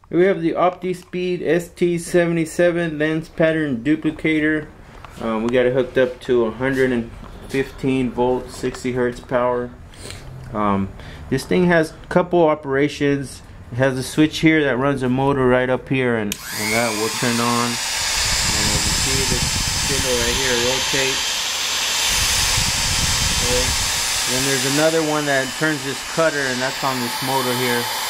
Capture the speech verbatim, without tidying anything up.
We have the OptiSpeed S T seventy-seven lens pattern duplicator. Um, we got it hooked up to one hundred fifteen volts, sixty hertz power. Um, this thing has a couple operations. It has a switch here that runs a motor right up here, and, and that will turn on. And as you see, this spindle right here rotates. Okay. Then there's another one that turns this cutter, and that's on this motor here.